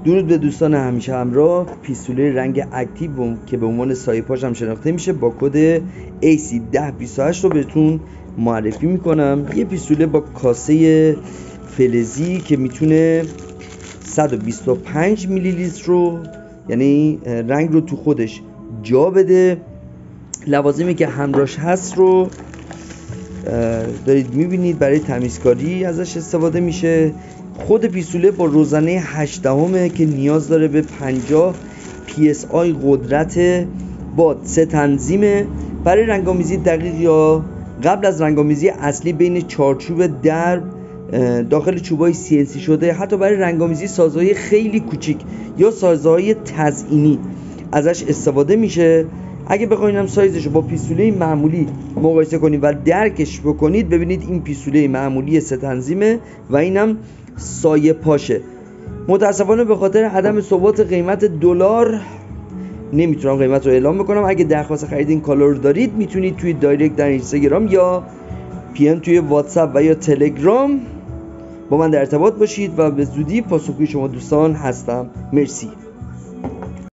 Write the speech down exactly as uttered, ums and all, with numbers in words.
درود به دوستان همیشه همراه. پیستوله رنگ اکتیو که به عنوان سایه پاش هم شناخته میشه با کد ای سی ده بیست و هشت رو بهتون معرفی میکنم. یه پیستوله با کاسه فلزی که میتونه صد و بیست و پنج میلی لیتر رو، یعنی رنگ رو تو خودش جا بده. لوازمی که همراهش هست رو دارید میبینید، برای تمیزکاری ازش استفاده میشه. خود پیستوله با روزنه هشت دهمه که نیاز داره به پنجاه پی اس آی قدرت باد. سه تنظیمه برای رنگامیزی دقیق یا قبل از رنگامیزی اصلی بین چارچوب درب داخل چوبای سی ان سی شده، حتی برای رنگامیزی سازهای خیلی کوچیک یا سازهای تزئینی ازش استفاده میشه. اگه بخواید سایزش رو با پیستوله معمولی مقایسه کنید و درکش بکنید، ببینید این پیستوله معمولی سه تنظیمه و اینم سایه پاشه. متاسفانه به خاطر عدم ثبات قیمت دلار نمیتونم قیمت رو اعلام بکنم. اگه درخواست خرید این کالا رو دارید، میتونید توی دایرکت در اینستاگرام یا پی ام توی واتساپ و یا تلگرام با من در ارتباط باشید و به زودی پاسخگوی شما دوستان هستم. مرسی.